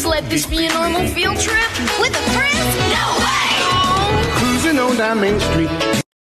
let this be a normal field trip? With a friend? No way! Cruising on down Main Street.